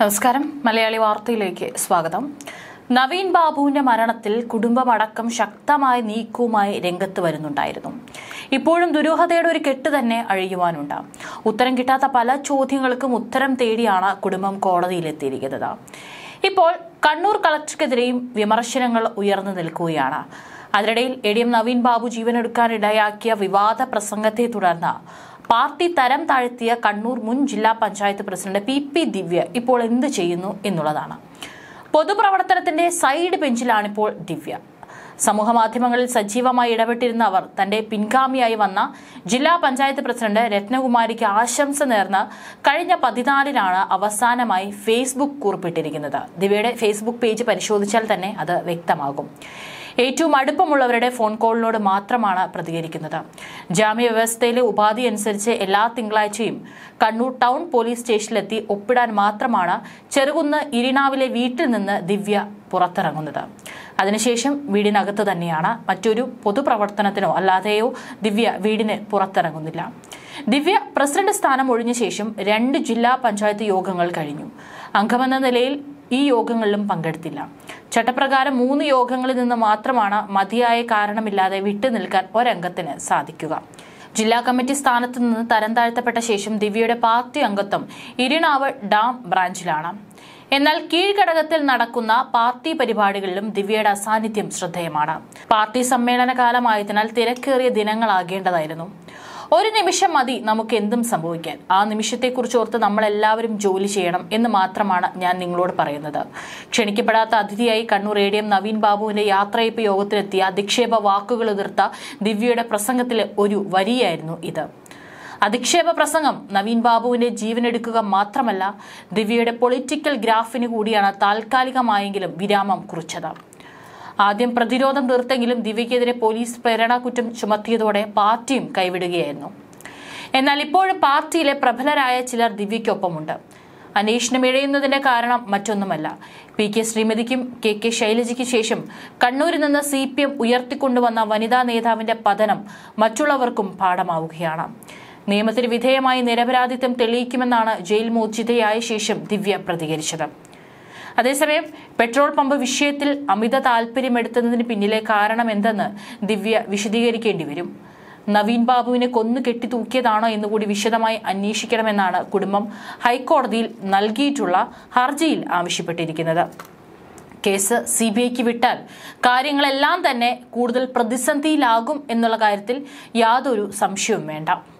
നമസ്കാരം. മലയാളി വാർത്തയിലേക്ക് സ്വാഗതം. നവീൻ ബാബുവിന്റെ മരണത്തിൽ കുടുംബമടക്കം ശക്തമായ നീക്കവുമായി രംഗത്ത് വരുന്നുണ്ടായിരുന്നു. ഇപ്പോഴും ദുരൂഹതയുടെ ഒരു കെട്ട് തന്നെ അഴിയുവാനുണ്ട്. ഉത്തരം കിട്ടാത്ത പല ചോദ്യങ്ങൾക്കും ഉത്തരം തേടിയാണ് കുടുംബം കോടതിയിലെത്തിയിരിക്കുന്നത്. ഇപ്പോൾ കണ്ണൂർ കളക്ടർക്കെതിരെയും വിമർശനങ്ങൾ ഉയർന്നു നിൽക്കുകയാണ്. അതിനിടയിൽ ADM നവീൻ ബാബു ജീവനെടുക്കാനിടയാക്കിയ വിവാദ പ്രസംഗത്തെ തുടർന്ന് പാർട്ടി തരം താഴ്ത്തിയ കണ്ണൂർ മുൻ ജില്ലാ പഞ്ചായത്ത് പ്രസിഡന്റ് PP ദിവ്യ ഇപ്പോൾ എന്ത് ചെയ്യുന്നു എന്നുള്ളതാണ്. പൊതുപ്രവർത്തനത്തിന്റെ സൈഡ് ബെഞ്ചിലാണിപ്പോൾ ദിവ്യ. സമൂഹമാധ്യമങ്ങളിൽ സജീവമായി ഇടപെട്ടിരുന്ന അവർ തന്റെ പിൻഗാമിയായി വന്ന ജില്ലാ പഞ്ചായത്ത് പ്രസിഡന്റ് രത്നകുമാരിക്ക് ആശംസ നേർന്ന് കഴിഞ്ഞ 14-നാണ് അവസാനമായി ഫേസ്ബുക്ക് കുറിപ്പിട്ടിരിക്കുന്നത്. ദിവ്യയുടെ ഫേസ്ബുക്ക് പേജ് പരിശോധിച്ചാൽ തന്നെ അത് വ്യക്തമാകും. ഏറ്റവും അടുപ്പമുള്ളവരുടെ ഫോൺ കോളിനോട് മാത്രമാണ് പ്രതികരിക്കുന്നത്. ജാമ്യ വ്യവസ്ഥയിലെ ഉപാധി അനുസരിച്ച് എല്ലാ തിങ്കളാഴ്ചയും കണ്ണൂർ ടൗൺ പോലീസ് സ്റ്റേഷനിലെത്തി ഒപ്പിടാൻ മാത്രമാണ് ചെറുകുന്ന് ഇരിണാവിലെ വീട്ടിൽ നിന്ന് ദിവ്യ പുറത്തിറങ്ങുന്നത്. അതിനുശേഷം വീടിനകത്ത് തന്നെയാണ്. മറ്റൊരു പൊതുപ്രവർത്തനത്തിനോ അല്ലാതെയോ ദിവ്യ വീടിന് പുറത്തിറങ്ങുന്നില്ല. ദിവ്യ പ്രസിഡന്റ് സ്ഥാനം ഒഴിഞ്ഞ ശേഷം 2 ജില്ലാ പഞ്ചായത്ത് യോഗങ്ങൾ കഴിഞ്ഞു. അംഗമെന്ന നിലയിൽ ഈ യോഗങ്ങളിലും പങ്കെടുത്തില്ല. ചട്ടപ്രകാരം 3 യോഗങ്ങളിൽ നിന്ന് മാത്രമാണ് മതിയായ കാരണമില്ലാതെ വിട്ടുനിൽക്കാൻ ഒരംഗത്തിന് സാധിക്കുക. ജില്ലാ കമ്മിറ്റി സ്ഥാനത്ത് നിന്ന് തരം താഴ്ത്തപ്പെട്ട ശേഷം ദിവ്യയുടെ പാർട്ടി അംഗത്വം ഇരിണാവ് ഡാം ബ്രാഞ്ചിലാണ്. എന്നാൽ കീഴ്ഘടകത്തിൽ നടക്കുന്ന പാർട്ടി പരിപാടികളിലും ദിവ്യയുടെ അസാന്നിധ്യം ശ്രദ്ധേയമാണ്. പാർട്ടി സമ്മേളന കാലമായതിനാൽ തിരക്കേറിയ ദിനങ്ങളാകേണ്ടതായിരുന്നു. ഒരു നിമിഷം മതി നമുക്ക് എന്തും സംഭവിക്കാൻ. ആ നിമിഷത്തെക്കുറിച്ച് ഓർത്ത് നമ്മളെല്ലാവരും ജോലി ചെയ്യണം എന്ന് മാത്രമാണ് ഞാൻ നിങ്ങളോട് പറയുന്നത്. ക്ഷണിക്കപ്പെടാത്ത അതിഥിയായി കണ്ണൂർ ADM നവീൻ ബാബുവിന്റെ യാത്രയപ്പ് യോഗത്തിലെത്തിയ അധിക്ഷേപ വാക്കുകൾ ഉതിർത്ത ദിവ്യയുടെ പ്രസംഗത്തിലെ ഒരു വരിയായിരുന്നു ഇത്. അധിക്ഷേപ പ്രസംഗം നവീൻ ബാബുവിന്റെ ജീവനെടുക്കുക മാത്രമല്ല, ദിവ്യയുടെ പൊളിറ്റിക്കൽ ഗ്രാഫിന് കൂടിയാണ് താൽക്കാലികമായെങ്കിലും വിരാമം കുറിച്ചത്. ആദ്യം പ്രതിരോധം തീർത്തെങ്കിലും ദിവ്യക്കെതിരെ പോലീസ് പ്രേരണ കുറ്റം ചുമത്തിയതോടെ പാർട്ടിയും കൈവിടുകയായിരുന്നു. എന്നാൽ ഇപ്പോഴും പാർട്ടിയിലെ പ്രബലരായ ചിലർ ദിവ്യയ്ക്കൊപ്പമുണ്ട്. അന്വേഷണം ഇഴയുന്നതിന്റെ കാരണം മറ്റൊന്നുമല്ല. PK ശ്രീമതിക്കും KK ശൈലജയ്ക്ക് ശേഷം കണ്ണൂരിൽ നിന്ന് CPM ഉയർത്തിക്കൊണ്ടുവന്ന വനിതാ നേതാവിന്റെ പതനം മറ്റുള്ളവർക്കും പാഠമാവുകയാണ്. നിയമത്തിന് വിധേയമായി നിരപരാധിത്വം തെളിയിക്കുമെന്നാണ് ജയിൽ മോചിതയായ ശേഷം ദിവ്യ പ്രതികരിച്ചത്. അതേസമയം പെട്രോൾ പമ്പ് വിഷയത്തിൽ അമിത താൽപര്യമെടുത്തതിന് പിന്നിലെ കാരണം എന്തെന്ന് ദിവ്യ വിശദീകരിക്കേണ്ടി വരും. നവീൻ ബാബുവിനെ കൊന്നു കെട്ടിത്തൂക്കിയതാണോ എന്നുകൂടി വിശദമായി അന്വേഷിക്കണമെന്നാണ് കുടുംബം ഹൈക്കോടതിയിൽ നൽകിയിട്ടുള്ള ഹർജിയിൽ ആവശ്യപ്പെട്ടിരിക്കുന്നത്. കേസ് CBIക്ക് വിട്ടാൽ കാര്യങ്ങളെല്ലാം തന്നെ കൂടുതൽ പ്രതിസന്ധിയിലാകും എന്നുള്ള കാര്യത്തിൽ യാതൊരു സംശയവും വേണ്ട.